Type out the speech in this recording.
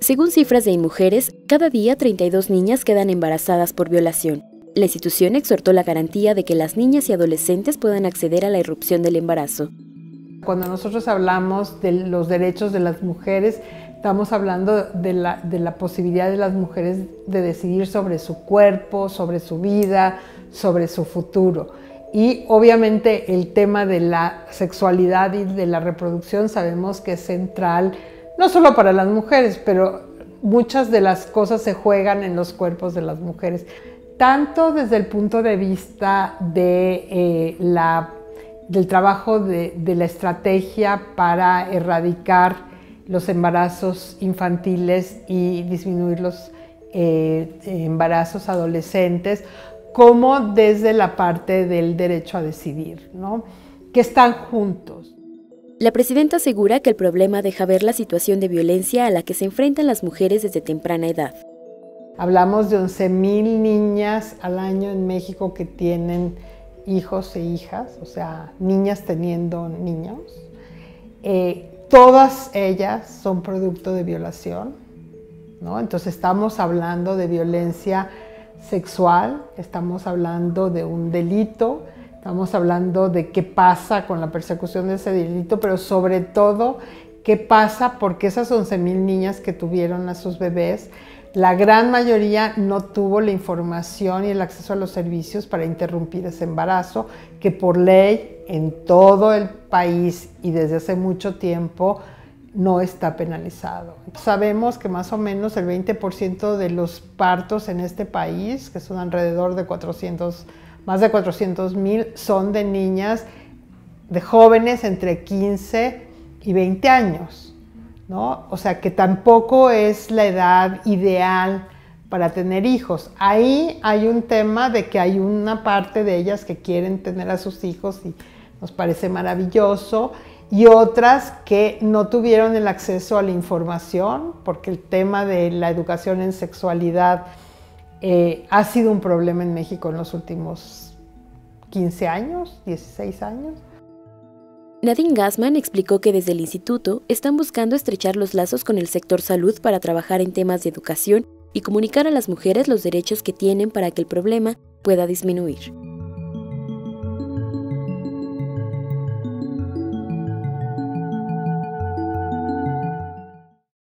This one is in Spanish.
Según cifras de InMujeres, cada día 32 niñas quedan embarazadas por violación. La institución exhortó la garantía de que las niñas y adolescentes puedan acceder a la irrupción del embarazo. Cuando nosotros hablamos de los derechos de las mujeres, estamos hablando de la posibilidad de las mujeres de decidir sobre su cuerpo, sobre su vida, sobre su futuro. Y obviamente el tema de la sexualidad y de la reproducción sabemos que es central, no solo para las mujeres, pero muchas de las cosas se juegan en los cuerpos de las mujeres. Tanto desde el punto de vista de del trabajo de la estrategia para erradicar los embarazos infantiles y disminuir los embarazos adolescentes, como desde la parte del derecho a decidir, ¿no? Que están juntos. La presidenta asegura que el problema deja ver la situación de violencia a la que se enfrentan las mujeres desde temprana edad. Hablamos de 11,000 niñas al año en México que tienen hijos e hijas, o sea, niñas teniendo niños. Todas ellas son producto de violación, ¿no? Entonces estamos hablando de violencia sexual, estamos hablando de un delito, estamos hablando de qué pasa con la persecución de ese delito, pero sobre todo qué pasa porque esas 11,000 niñas que tuvieron a sus bebés, la gran mayoría no tuvo la información y el acceso a los servicios para interrumpir ese embarazo, que por ley en todo el país y desde hace mucho tiempo no está penalizado. Sabemos que más o menos el 20% de los partos en este país, que son alrededor de más de 400,000, son de niñas, de jóvenes entre 15 y 20 años. ¿No? O sea que tampoco es la edad ideal para tener hijos. Ahí hay un tema de que hay una parte de ellas que quieren tener a sus hijos y nos parece maravilloso, y otras que no tuvieron el acceso a la información, porque el tema de la educación en sexualidad ha sido un problema en México en los últimos 15 años, 16 años. Nadine Gassman explicó que desde el instituto están buscando estrechar los lazos con el sector salud para trabajar en temas de educación y comunicar a las mujeres los derechos que tienen para que el problema pueda disminuir.